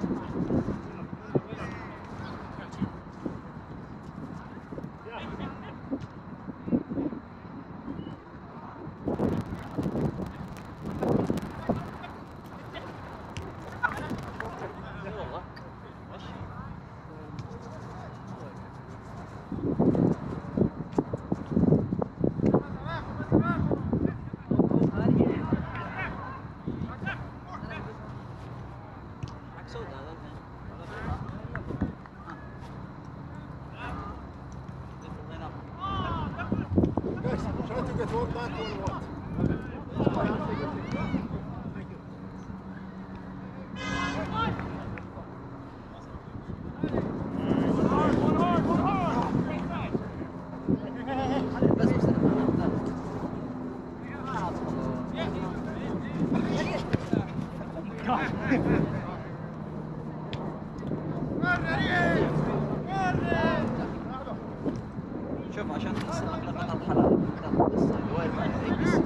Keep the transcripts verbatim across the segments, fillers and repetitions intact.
شوف عشان تحس انك لقطة حلال بس الوايد ما عليك بس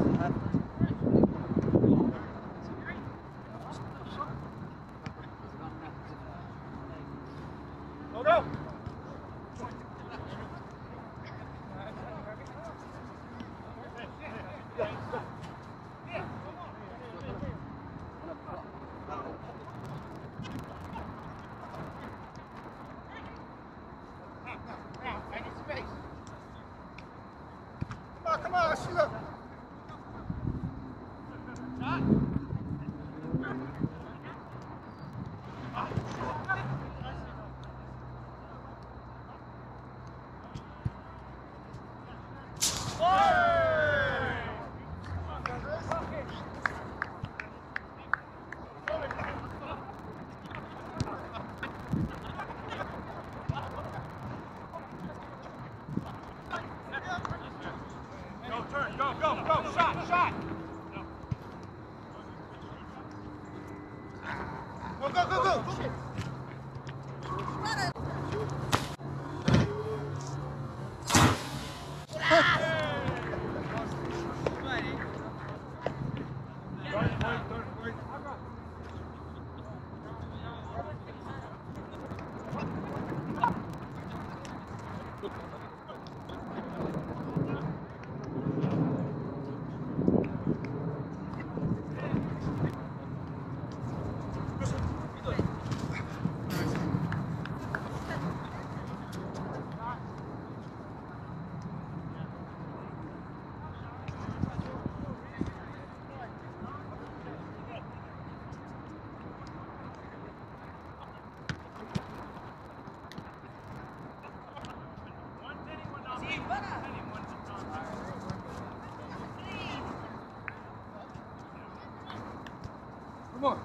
Come on.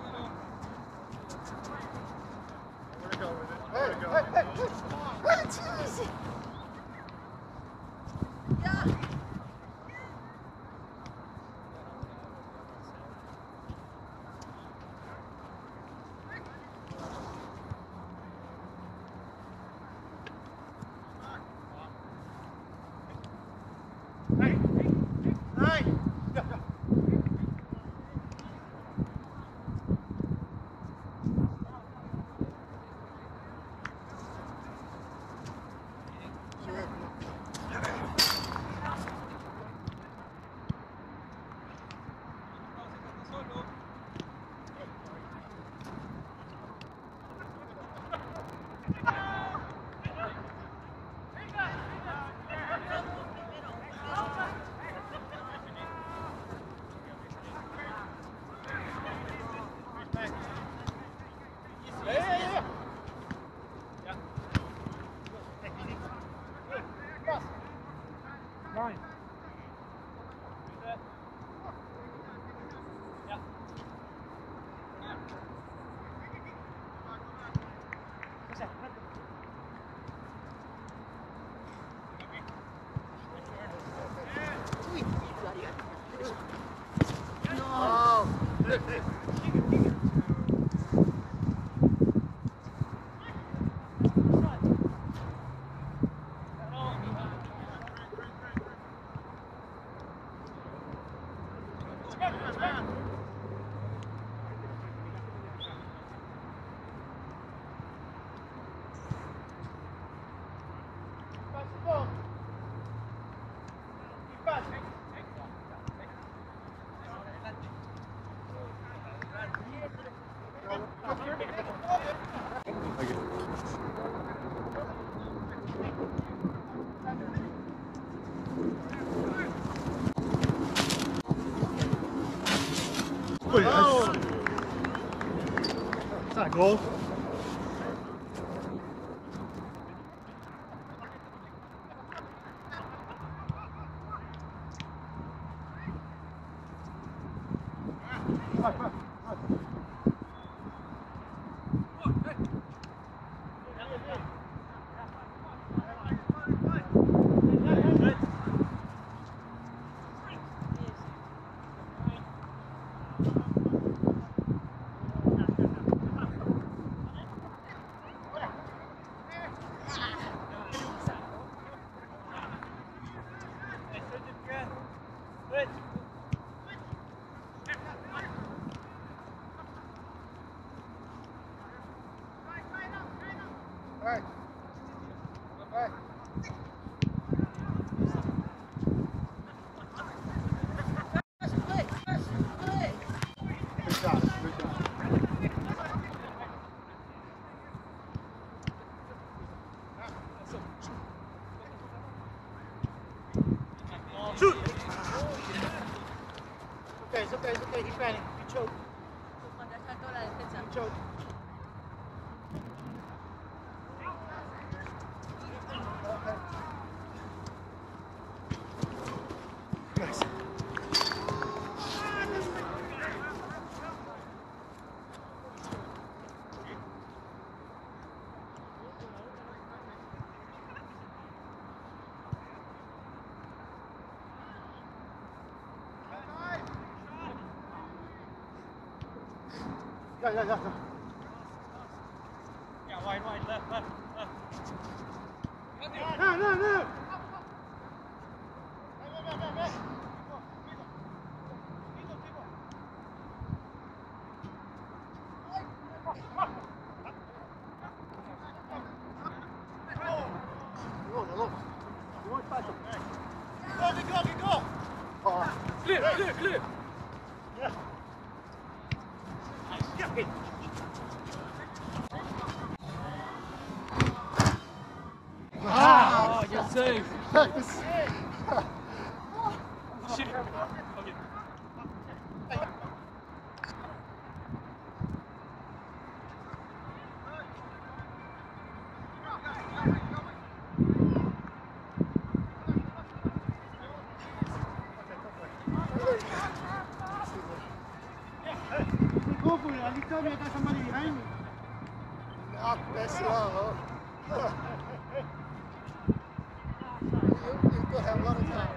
Where'd it go with it? Where'd it go? Hey, hey, hey, hey, jeez. Yeah. Hey, hey, hey. Nine. that a goal? Back, back. Right. Right. Good job. Good job. Shoot! Okay, it's okay, it's okay. He panicked. He choked. He choked. Nice. Yeah, yeah, yeah. Yeah, wide, wide, left, left, left. No, no, no. Clear, clear, clear. Yeah. Yeah. Ah, oh, you're safe. Shit. Okay. Go for it. At least tell me I got somebody behind me. Knock this long, huh? you, you still have a lot of time.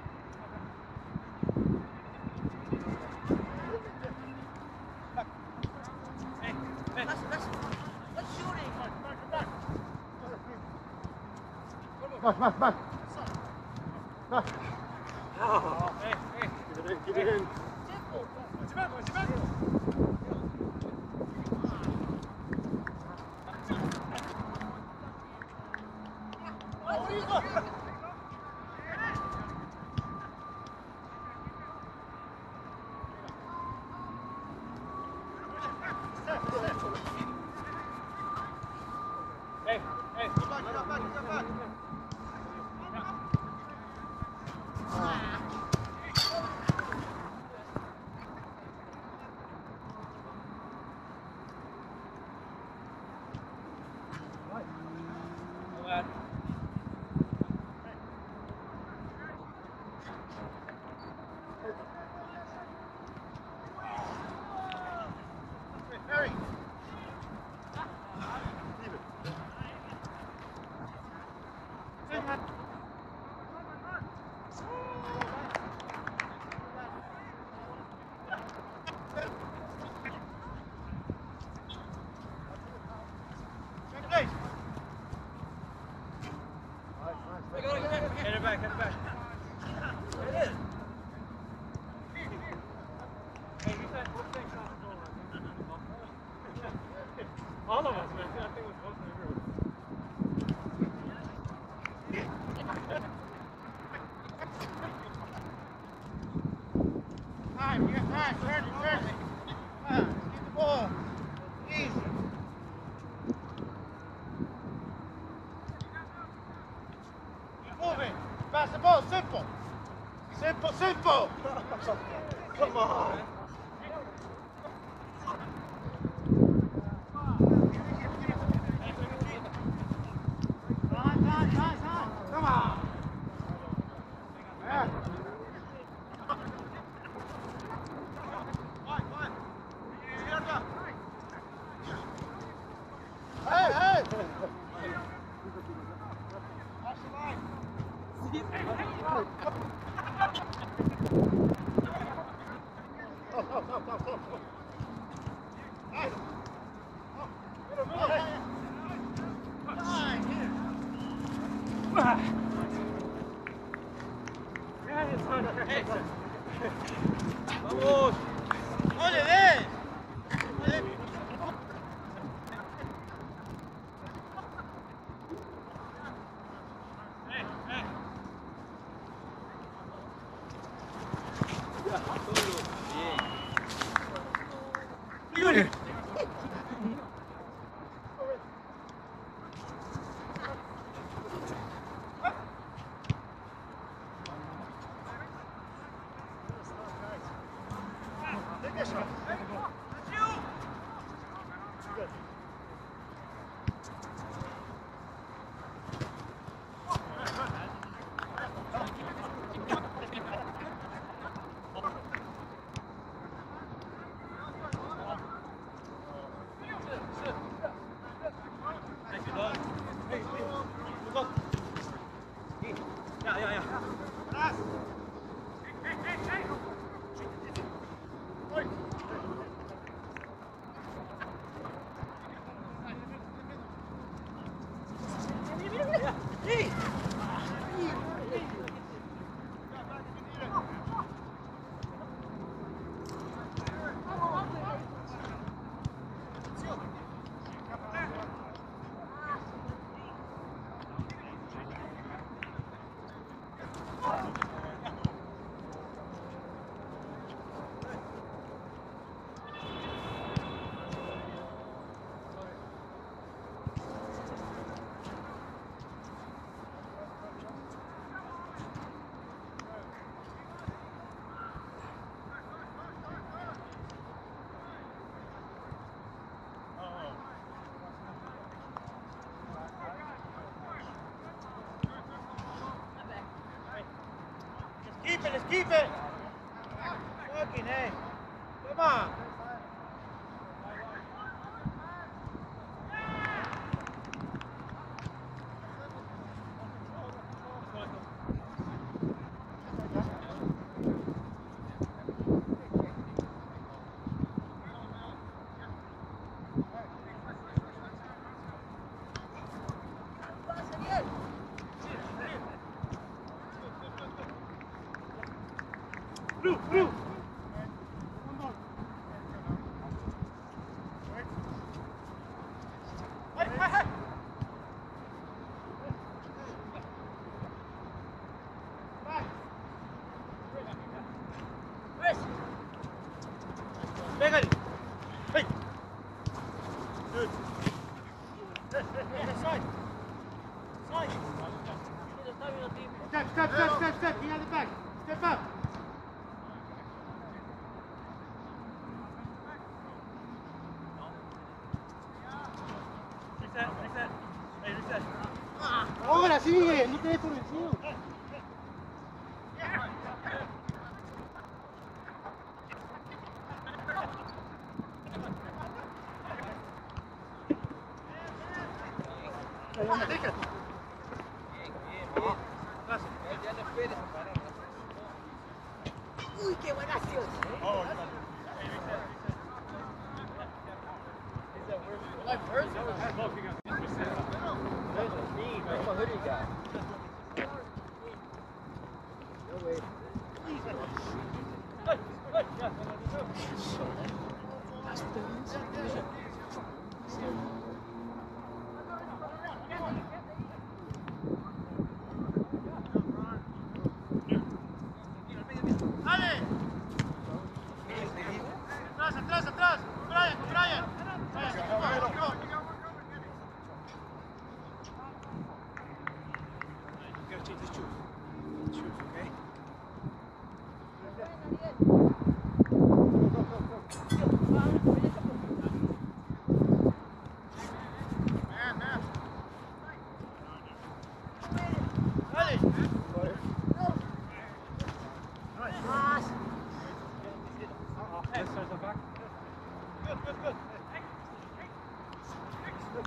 Hey, hey. Let's, let's, let's shoot it. Back, back, back. Back. Oh, hey, hey. Keep it in, keep it in. Hey, hey. Go back, go back, go back. Harry. Get it back, get it back. There it is. Hey, we said, we'll take shots goal. All of us, man. I think it was both of everyone. Time, we got time. Turn it, turn it. Come on, get the ball. Easy. Keep moving. Pass the ball, simple. Simple, simple. Come on. hey, hey! Vamos. Ole, ven. Ja, ja, ja. Keep it, let's keep it! Fucking hey! Come on! Blue, blue! Hey, hey, hey! Pégale! Hey! Good. Hey, hey, hey, side! Side! Step, step, step, step, step, behind the back! Step up! Reset, reset. Hey, reset. Ahora sigue, no te des por vencido. Uy, qué buena acción. Oh, ¡Dale! ¡Atrás, atrás, atrás! ¡Con Brian, con Brian! Brian, go, go, go.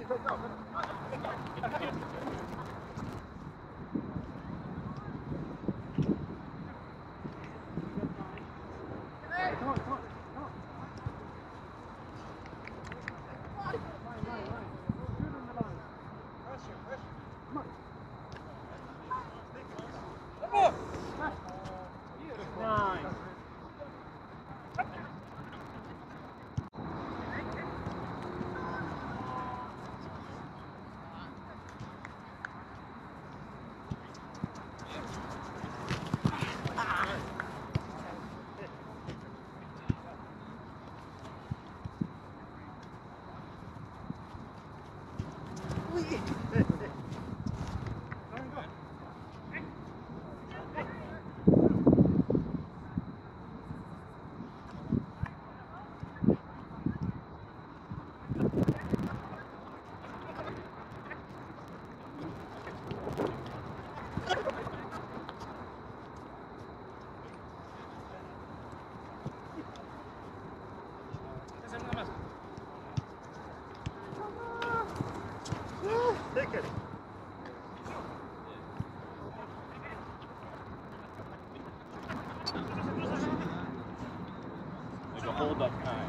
Like a hold up kind.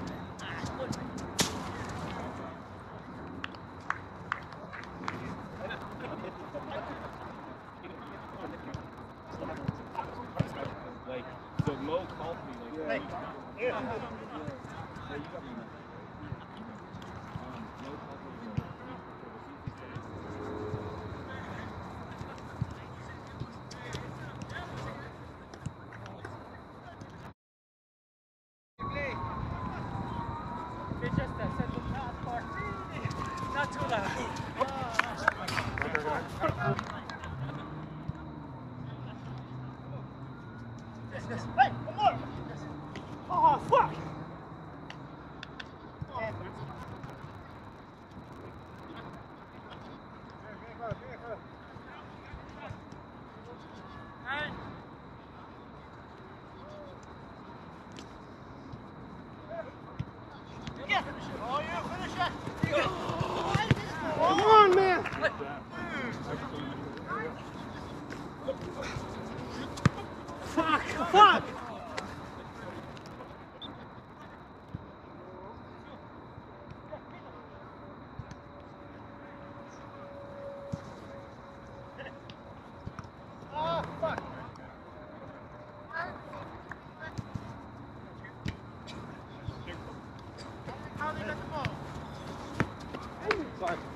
Like, so Mo called me like, Hey, here. hey, you got me. Um, Mo called me like, It's just that set the top part. Not too loud. Hey, one more! Oh, fuck! Come on, man! Fuck! Fuck! Oh, fuck! How they got the ball? Fuck.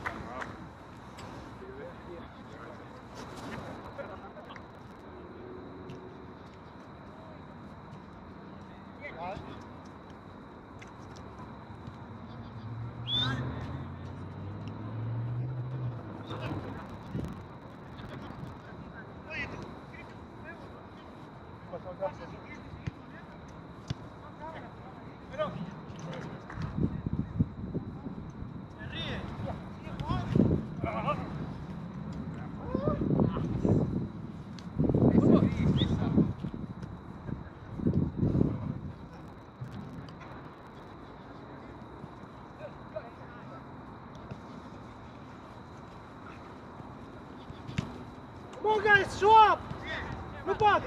Come on, guys, show up! Nobody!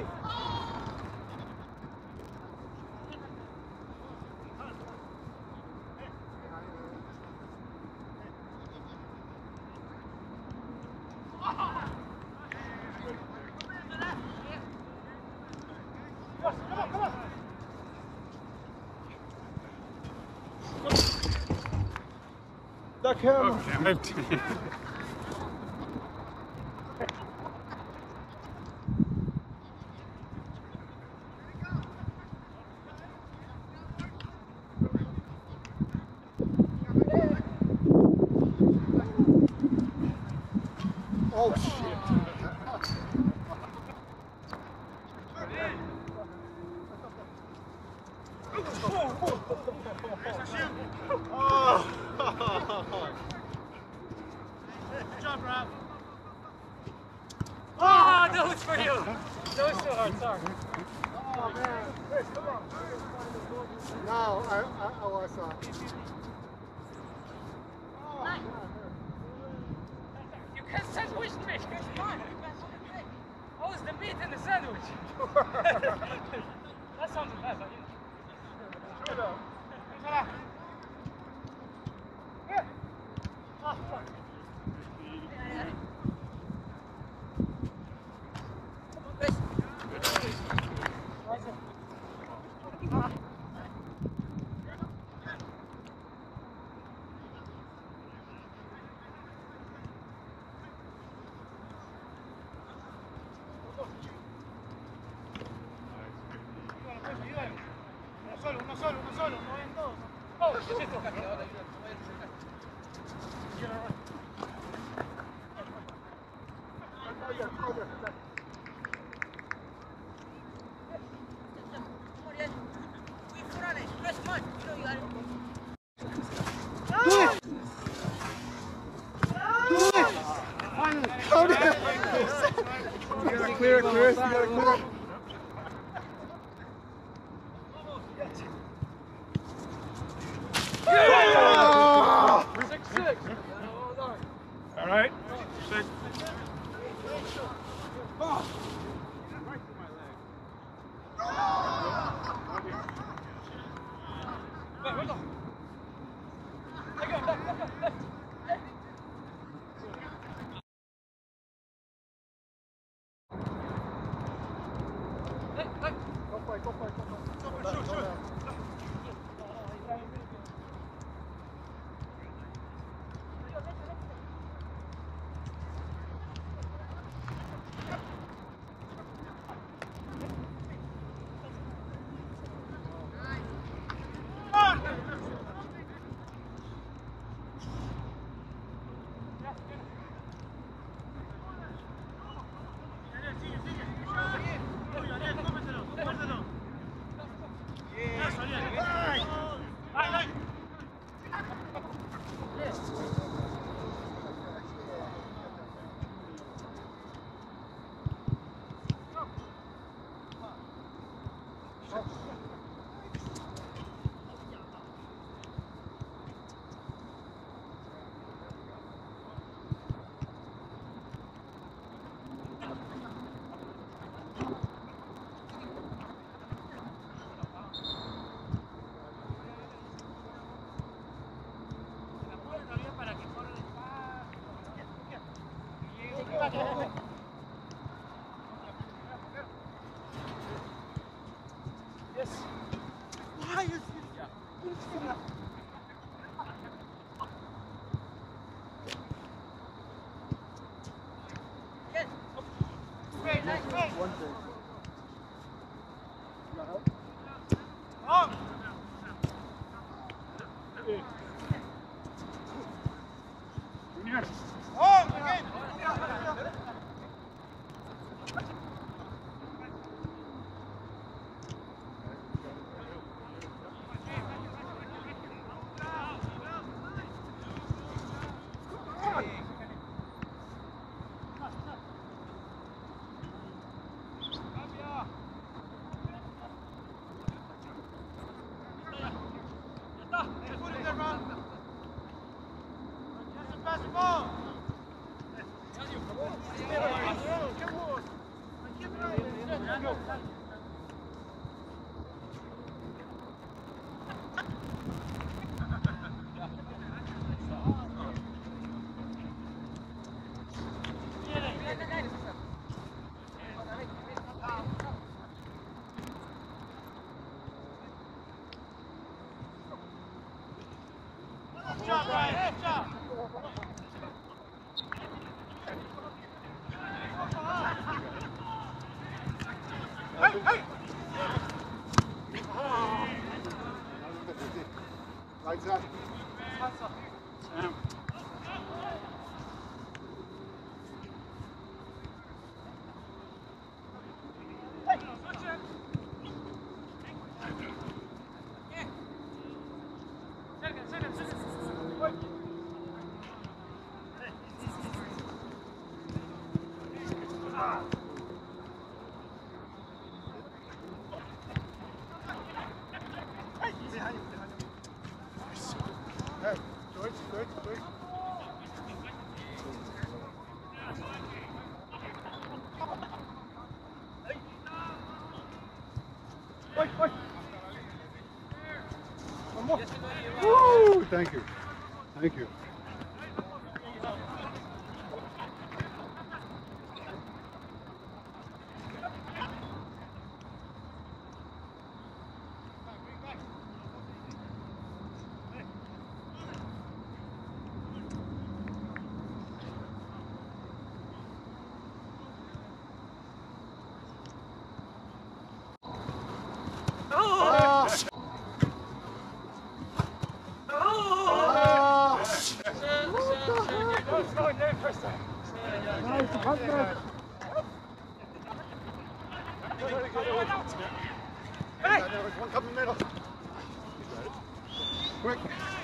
Duck him! Oh shit! Oh! Good job, Rob. Oh, Oh, that was for you. That was so hard, sorry. Oh man! Chris, come on! No, I, I, I was. Uh... Oh, Sandwiched me. Oh, it's the meat in the sandwich. That sounds bad, but you know. Sure though. Uno solo, uno solo, uno solo, no ven todos. Oh, shit. Clear, clear, you gotta clear. Six, six. All right. Six. Go for it, go for it, go for it. Yes. Why is it? Wait, nice, wait. One thing. You got help? On. On again. Pass the ball. Good job, Ryan. Good job. Hey, hey. Lights up. Sam. Hey, George, George, George. thank you. Thank you. Hey! There's one coming middle. Quick.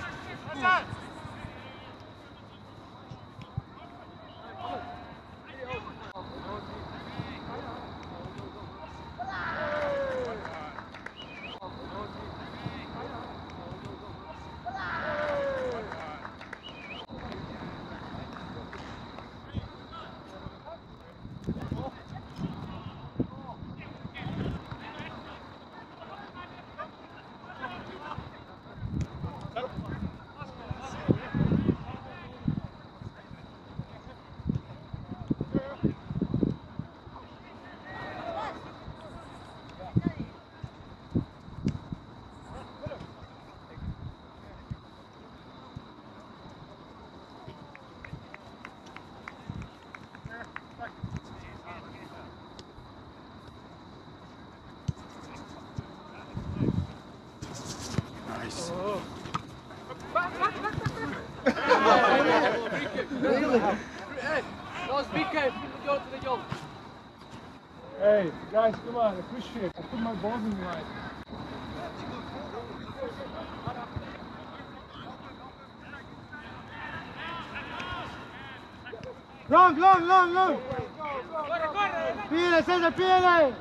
Nice. Hey, guys, come on, appreciate it. I put my balls in the line. Long, long, long, long! Piede, César, piede!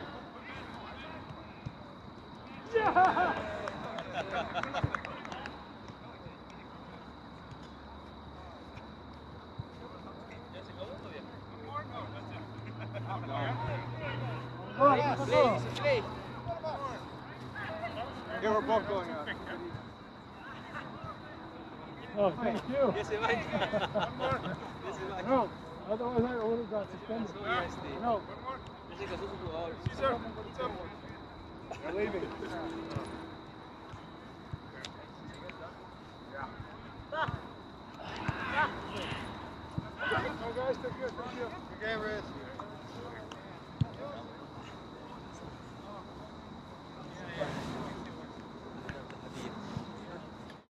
Yeah! Yeah, we're both going out. Oh, thank you. Yes, it might. Yes, it might. No, otherwise I would have got suspended. So nasty. No. Ese que sos un jugador. They're leaving. Oh, guys, take care, take care. Good game, Riz.